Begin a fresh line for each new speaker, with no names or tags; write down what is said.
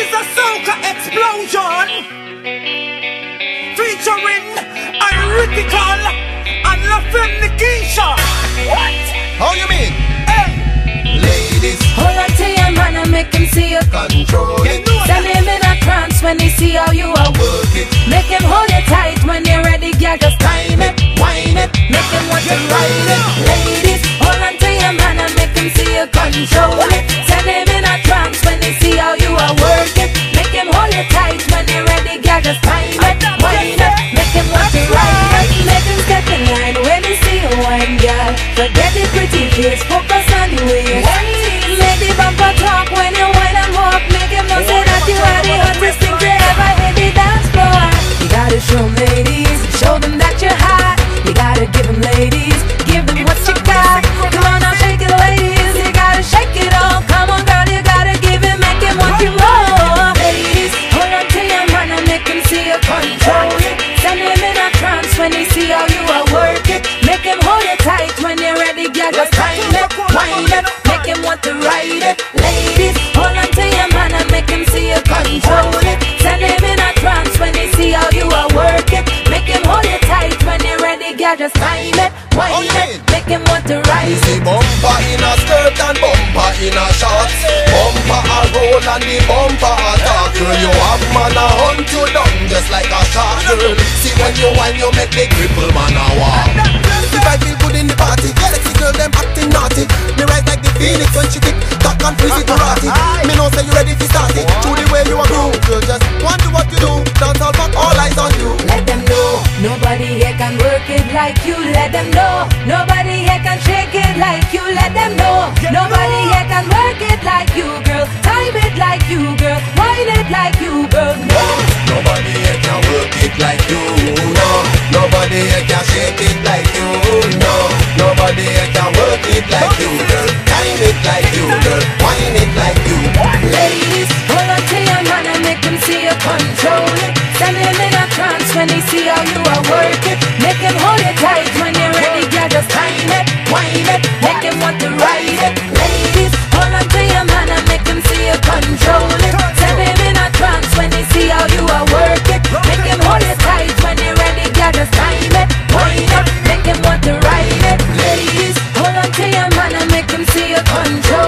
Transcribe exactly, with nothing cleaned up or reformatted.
is a Soca explosion featuring Mirikle and Nikisha. What?
How you mean?
Hey,
ladies,
hold on to your man and make him see you
control it.
Send him in a trance when he see how you are
Work it.
Make him hold you tight when you're ready, girl. Just time it, wine it, make him want to ride it. Ladies, hold on to your man and make him see you control it. Send him in a trance when he see how you are work it. Make him hold you tight when you're ready, girl. Just time it, wine it, make him want to ride it. Make him step in line when he see you wine, girl. Forget the pretty face, focus on the way. Make the bumper talk when you wine and walk. Make him know say that you are the hottest thing to ever hit the dance floor. You gotta show them ladies, show them that you're hot. You gotta give them ladies, give them what you got. Come on now, shake it ladies, you gotta shake it all. Come on girl, you gotta give him, make him want you more. Ladies, hold on to your man and make him see you control it. Send him in a trance when he see how you are work it. Make him hold you tight when you're ready, girl. Just time it, wine it, make him want to ride it. Ladies, hold on to your man and make him see you control it. Send him in a trance when he see how you are work it. Make him hold you tight when you're ready, girl. Just time it, wine it, make him want to ride it.
See bumper in a skirt and bumper in a shorts. Bumper a roll and the bumper a talk. Girl, you have man a hunt you down just like a shark. Girl, see when you whine you make the cripple man a walk. If I feel good in the party, sexy girl them acting naughty. Me rise like the phoenix when she kick, cock and freeze it to rotty. Me know say you ready to start it. Through the way you are groove, girl just want to what you do. Dance all but all eyes on you.
Let them know, nobody here can work it like you. Let them know, nobody here can shake it like you. Let them know, nobody here can work it like you, girl. Time it like you, girl. Wine it like you, girl. No,
nobody here can work it like you. No, nobody here can shake it like you. No, nobody here can work it like you, girl. Time it like you, girl. Wine it like you.
Ladies, hold on to your man and make him see you control it. Send him in a trance when he see how you are work it. Make him hold it tight when you're ready, girl. Just time it, wine it, make him want to ride it. Ladies, hold on to your man and make him see you control it. Send him in a trance when he see how you are work it. Make him hold it tight when you're ready, girl. Just time it, wine it, make him want to ride it. Ladies, hold on to your man and make him see you control